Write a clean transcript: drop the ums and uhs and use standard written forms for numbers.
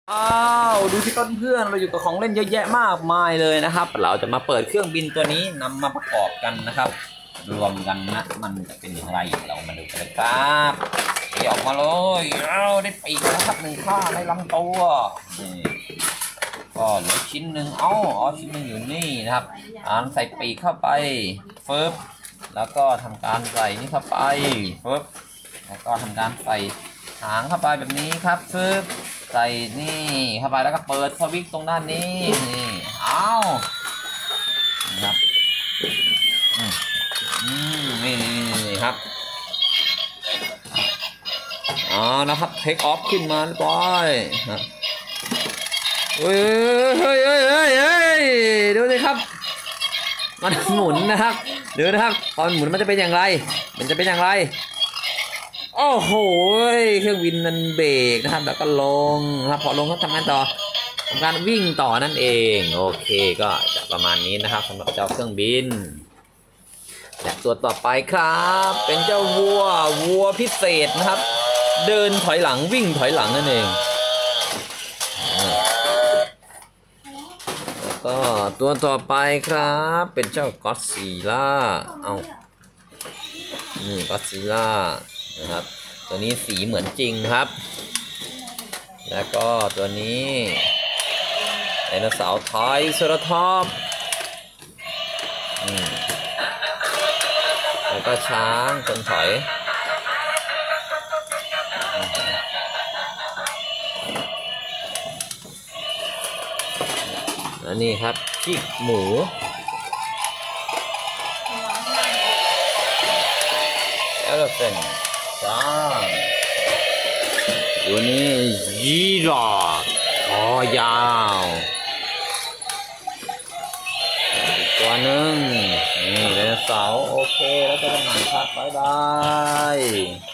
ดูที่ต้นเพื่อนเราอยู่กับของเล่นเยอะแยะมากมายเลยนะครับเราจะมาเปิดเครื่องบินตัวนี้นำมาประกอบกันนะครับรวมกันนะมันจะเป็นอย่างไรเรามาดูกันเลยครับออกมาเลยเราได้ปีกนะครับหนึ่งข้างในลำตัวนี่ก็เหลือชิ้นหนึ่งชิ้นหนึ่งอยู่นี่นะครับใส่ปีกเข้าไปฟึบแล้วก็ทำการใส่นี่เข้าไปฟึบแล้วก็ทำการใส่หางเข้าไปแบบนี้ครับฟึบใส่นี่เข้าไปแล้วก็เปิดสวิตช์ตรงด้านนี้นี่นะครับนี่ครับนะครับเทคออฟขึ้นมาเรียบร้อยนะเฮ้ยดูสิครับมันหมุนนะครับเดี๋ยวนะครับตอนหมุนมันจะเป็นอย่างไรโอ้โหเครื่องบินมันเบรกนะครับแล้วก็ลงครับพอลงก็ทำงานต่อทำการวิ่งต่อนั่นเองโอเคก็จะประมาณนี้นะครับสำหรับเจ้าเครื่องบินและตัวต่อไปครับเป็นเจ้าวัวพิเศษนะครับเดินถอยหลังวิ่งถอยหลังนั่นเองแล้วก็ตัวต่อไปครับเป็นเจ้าก็อดซิลล่าก็อดซิลล่านะครับตัวนี้สีเหมือนจริงครับแล้วก็ตัวนี้ไดโนเสาร์ไทรเซราทอปส์แล้วก็ช้างคนถอยและนี่ครับขี้หมูelephant ช้างตัวนี้ยีราฟคอยาวอีกตัวหนึ่งนี่ไดโนเสาร์โอเคแล้วเจอกันใหม่ครับบ๊ายบาย